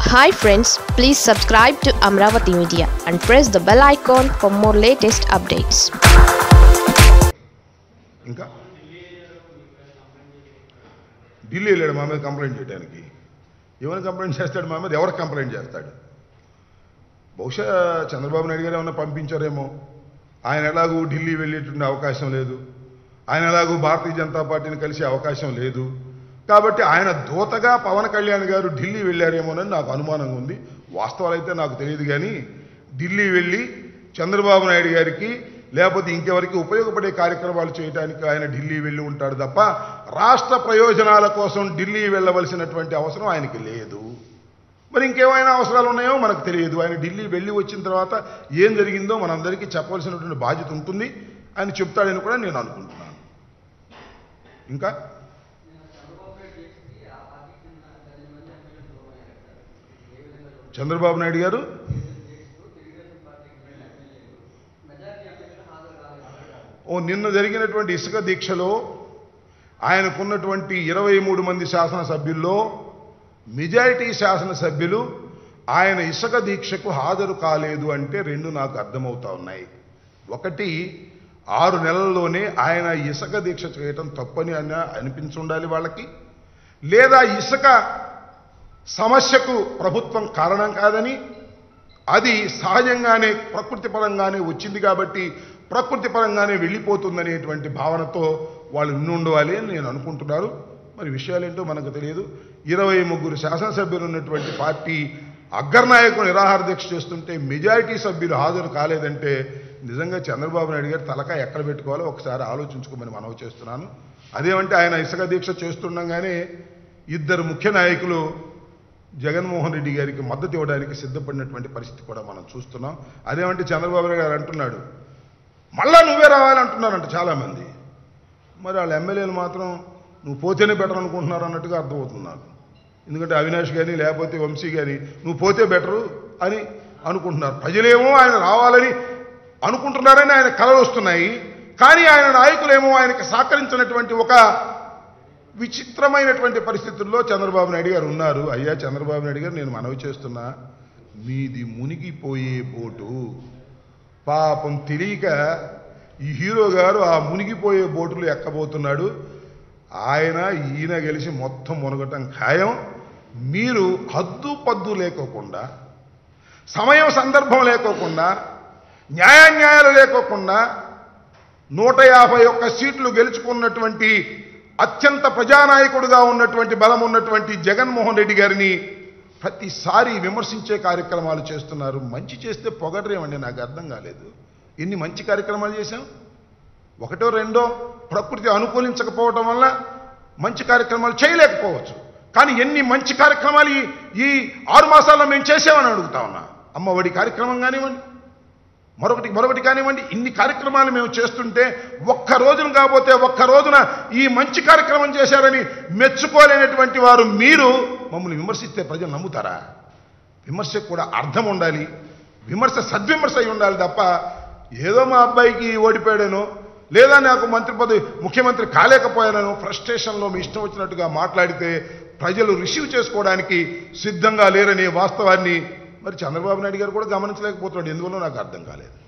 Hi friends, please subscribe to Amravati Media and press the bell icon for more latest updates. ఇంకా ఢిల్లీ వెళ్ళాడు మా మీద complaint చేయడానికి. ఎవరిని కంప్లైంట్ చేస్తాడు? మా మీద ఎవరికి కంప్లైంట్ చేస్తాడు? బహుశా చంద్రబాబు నాయుడు గారు ఏమన్నా పంపించారేమో. ఆయన ఎలాగూ ఢిల్లీ వెళ్ళేటువంటి అవకాశం లేదు, ఆయన ఎలాగూ భారతీయ జనతా పార్టీని కలిసే అవకాశం లేదు. కాబట్టి ఆయన దూతగా పవన్ కళ్యాణ్ గారు ఢిల్లీ వెళ్ళారేమోనని నాకు అనుమానంగా ఉంది. వాస్తవాలు అయితే నాకు తెలియదు, కానీ ఢిల్లీ వెళ్ళి చంద్రబాబు నాయుడు గారికి లేకపోతే ఇంకెవరికి ఉపయోగపడే కార్యక్రమాలు చేయడానికి ఆయన ఢిల్లీ వెళ్ళి ఉంటాడు తప్ప రాష్ట్ర ప్రయోజనాల కోసం ఢిల్లీ వెళ్ళవలసినటువంటి అవసరం ఆయనకి లేదు. మరి ఇంకేమైనా అవసరాలు ఉన్నాయో మనకు తెలియదు. ఆయన ఢిల్లీ వెళ్ళి వచ్చిన తర్వాత ఏం జరిగిందో మనందరికీ చెప్పవలసినటువంటి బాధ్యత ఉంటుంది. ఆయన చెప్తాడని కూడా నేను అనుకుంటున్నాను. ఇంకా చంద్రబాబు నాయుడు గారు నిన్న జరిగినటువంటి ఇసుక దీక్షలో ఆయనకున్నటువంటి 23 మంది శాసనసభ్యుల్లో మెజారిటీ శాసనసభ్యులు ఆయన ఇసుక దీక్షకు హాజరు కాలేదు అంటే రెండు నాకు అర్థమవుతా ఉన్నాయి. ఒకటి, 6 నెలల్లోనే ఆయన ఇసుక దీక్ష చేయటం తప్పని అనిపించుండాలి వాళ్ళకి, లేదా ఇసుక సమస్యకు ప్రభుత్వం కారణం కాదని, అది సహజంగానే ప్రకృతి పరంగానే వచ్చింది కాబట్టి ప్రకృతి పరంగానే వెళ్ళిపోతుందనేటువంటి భావనతో వాళ్ళు ఉండాలి అని నేను అనుకుంటున్నారు. మరి విషయాలేంటో మనకు తెలియదు. 23 శాసనసభ్యులు ఉన్నటువంటి పార్టీ అగ్రనాయకుడు నిరాహార దీక్ష చేస్తుంటే మెజారిటీ సభ్యులు హాజరు కాలేదంటే నిజంగా చంద్రబాబు నాయుడు గారు తలకాయ ఎక్కడ పెట్టుకోవాలో ఒకసారి ఆలోచించుకోమని మనవి చేస్తున్నాను. అదేమంటే ఆయన ఇసుక దీక్ష చేస్తుండగానే 2 ముఖ్య నాయకులు జగన్మోహన్ రెడ్డి గారికి మద్దతు ఇవ్వడానికి సిద్ధపడినటువంటి పరిస్థితి కూడా మనం చూస్తున్నాం. అదేమంటే చంద్రబాబు నాయుడు గారు అంటున్నాడు మళ్ళా నువ్వే రావాలంటున్నారంట చాలామంది. మరి వాళ్ళ ఎమ్మెల్యేలు మాత్రం నువ్వు పోతేనే బెటర్ అనుకుంటున్నారు అన్నట్టుగా అర్థమవుతున్నారు. ఎందుకంటే అవినాష్ కానీ లేకపోతే వంశీ కానీ నువ్వు పోతే బెటరు అని అనుకుంటున్నారు. ప్రజలేమో ఆయన రావాలని అనుకుంటున్నారని ఆయన కలలు వస్తున్నాయి, కానీ ఆయన నాయకులేమో ఆయనకి సహకరించినటువంటి ఒక విచిత్రమైనటువంటి పరిస్థితుల్లో చంద్రబాబు నాయుడు గారు ఉన్నారు. అయ్యా చంద్రబాబు నాయుడు గారు, నేను మనవి చేస్తున్నా, మీది మునిగిపోయే బోటు. పాపం తెలియక ఈ హీరో గారు ఆ మునిగిపోయే బోటులు ఎక్కబోతున్నాడు. ఈయన గెలిచి మొత్తం మునగటం ఖాయం. మీరు హద్దు పద్దు లేకోకుండా, సమయం సందర్భం లేకోకుండా, న్యాయాలు లేకోకుండా 151 సీట్లు గెలుచుకున్నటువంటి అత్యంత ప్రజానాయకుడుగా ఉన్నటువంటి బలం ఉన్నటువంటి జగన్మోహన్ రెడ్డి గారిని ప్రతిసారి విమర్శించే కార్యక్రమాలు చేస్తున్నారు. మంచి చేస్తే పొగడరేమండి, నాకు అర్థం కాలేదు. ఎన్ని మంచి కార్యక్రమాలు చేశాం? 1, 2 ప్రకృతి అనుకూలించకపోవడం వల్ల మంచి కార్యక్రమాలు చేయలేకపోవచ్చు, కానీ ఎన్ని మంచి కార్యక్రమాలు ఈ 6 మాసాల్లో మేము చేసామని అడుగుతా ఉన్నా. అమ్మఒడి కార్యక్రమం కానివ్వండి, మరొకటి కానివ్వండి, ఇన్ని కార్యక్రమాలు మేము చేస్తుంటే ఒక్క రోజున ఈ మంచి కార్యక్రమం చేశారని మెచ్చుకోలేనటువంటి వారు మీరు మమ్మల్ని విమర్శిస్తే ప్రజలు నమ్ముతారా? విమర్శకు కూడా అర్థం ఉండాలి, విమర్శ సద్విమర్శ అయి ఉండాలి తప్ప ఏదో మా అబ్బాయికి ఓడిపోయాడనో లేదా నాకు ముఖ్యమంత్రి కాలేకపోయానో ఫ్రస్ట్రేషన్లో మీ ఇష్టం వచ్చినట్టుగా మాట్లాడితే ప్రజలు రిసీవ్ చేసుకోవడానికి సిద్ధంగా లేరనే వాస్తవాన్ని మరి చంద్రబాబు నాయుడు గారు కూడా గమనించలేకపోతున్నాడు. ఎందువల్ల నాకు అర్థం కాలేదు.